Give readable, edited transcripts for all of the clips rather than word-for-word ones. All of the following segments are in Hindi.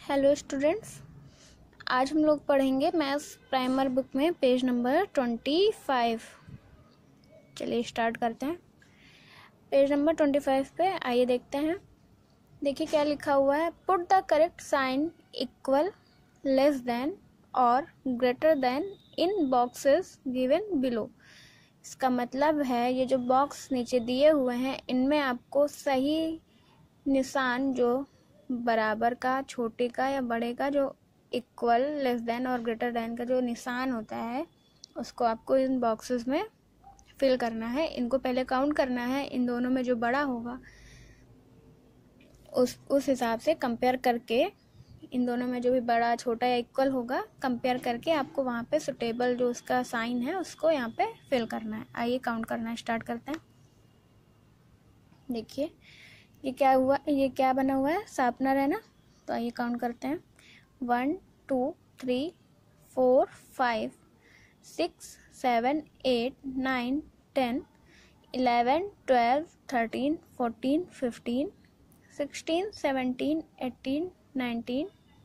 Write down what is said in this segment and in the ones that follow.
हेलो स्टूडेंट्स, आज हम लोग पढ़ेंगे मैथ्स प्राइमर बुक में पेज नंबर 25। चलिए स्टार्ट करते हैं। पेज नंबर 25 पे आइए देखते हैं। देखिए क्या लिखा हुआ है। Put the correct sign equal, less than और greater than in boxes given below. इसका मतलब है ये जो बॉक्स नीचे दिए हुए हैं इनमें आपको सही निशान जो बराबर का, छोटे का या बड़े का, जो इक्वल, लेस देन और ग्रेटर देन का जो निशान होता है उसको आपको इन बॉक्सेस में फिल करना है। इनको पहले काउंट करना है। इन दोनों में जो बड़ा होगा उस हिसाब से कंपेयर करके, इन दोनों में जो भी बड़ा, छोटा या इक्वल होगा कंपेयर करके आपको वहाँ पे सुटेबल जो उसका साइन है उसको यहाँ पे फिल करना है। आइए काउंट करना स्टार्ट करते हैं। देखिए ये क्या हुआ, ये क्या बना हुआ है, शार्पनर है ना। तो आइए काउंट करते हैं। 1 2 3 4 5 6 7 8 9 10 11 12 13 14 15 16 17 18 19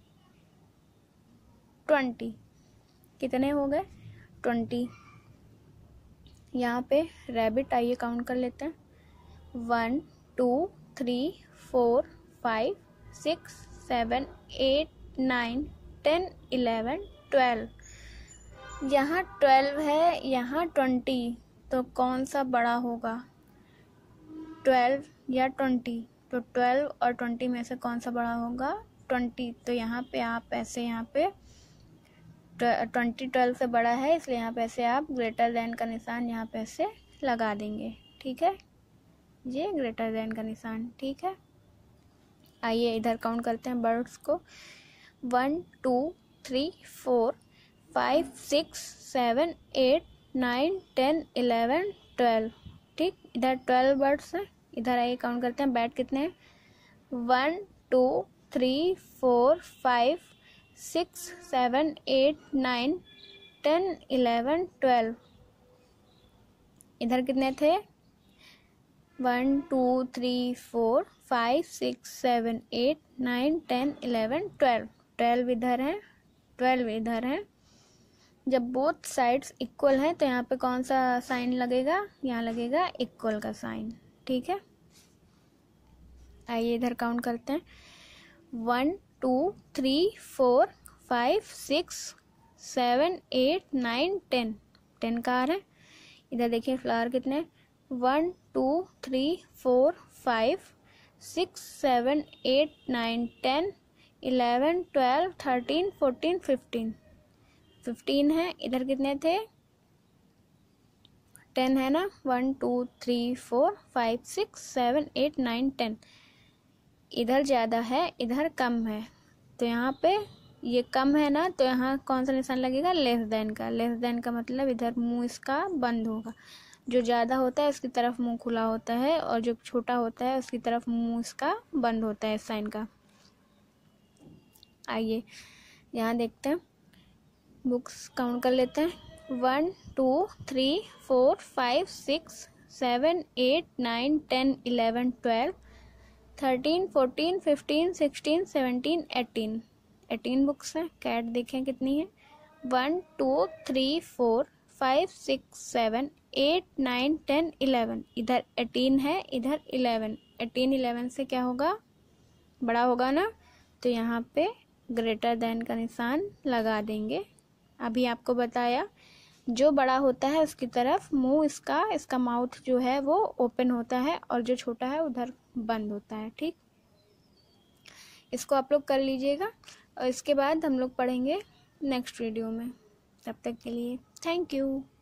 20। कितने हो गए? 20। यहाँ पे रैबिट, आइए काउंट कर लेते हैं। 1 2 3 4 5 6 7 8 9 10 11 12। यहाँ 12 है, यहाँ 20, तो कौन सा बड़ा होगा, 12 या 20? तो 12 और 20 में से कौन सा बड़ा होगा? 20। तो यहाँ पे आप ऐसे, यहाँ पे 20 12 से बड़ा है इसलिए यहाँ पे ऐसे आप ग्रेटर देन का निशान यहाँ पे ऐसे लगा देंगे। ठीक है, ये ग्रेटर देन का निशान। ठीक है, आइए इधर काउंट करते हैं बर्ड्स को। 1 2 3 4 5 6 7 8 9 10 11 12। ठीक, इधर 12 बर्ड्स हैं। इधर आइए काउंट करते हैं बैट कितने हैं। 1 2 3 4 5 6 7 8 9 10 11 12। इधर कितने थे? 1 2 3 4 5 6 7 8 9 10 11 12। 12 इधर है, 12 इधर है। जब बोथ साइड्स इक्वल हैं तो यहाँ पे कौन सा साइन लगेगा? यहाँ लगेगा इक्वल का साइन। ठीक है, आइए इधर काउंट करते हैं। 1 2 3 4 5 6 7 8 9 10। 10 कार है। इधर देखिए फ्लावर कितने? 1 2 3 4 5 6 7 8 9 10 11 12 13 14 15। 15 है। इधर कितने थे? 10 है ना। 1 2 3 4 5 6 7 8 9 10। इधर ज़्यादा है, इधर कम है। तो यहाँ पे ये कम है ना, तो यहाँ कौन सा निशान लगेगा? लेस देन का। लेस देन का मतलब इधर मुंह इसका बंद होगा। जो ज़्यादा होता है उसकी तरफ मुंह खुला होता है और जो छोटा होता है उसकी तरफ मुंह इसका बंद होता है, इस साइन का। आइए यहाँ देखते हैं, बुक्स काउंट कर लेते हैं। 1 2 3 4 5 6 7 8 9 10 11 12 13 14 15 16 17 18। 18 बुक्स हैं। कैट देखें कितनी है। 1 2 3 4 5 6 7 8 9 10 11। इधर 18 है, इधर 11। 18 11 से क्या होगा? बड़ा होगा ना। तो यहाँ पे ग्रेटर देन का निशान लगा देंगे। अभी आपको बताया जो बड़ा होता है उसकी तरफ मुंह इसका माउथ जो है वो ओपन होता है और जो छोटा है उधर बंद होता है। ठीक, इसको आप लोग कर लीजिएगा और इसके बाद हम लोग पढ़ेंगे नेक्स्ट वीडियो में। तब तक के लिए थैंक यू।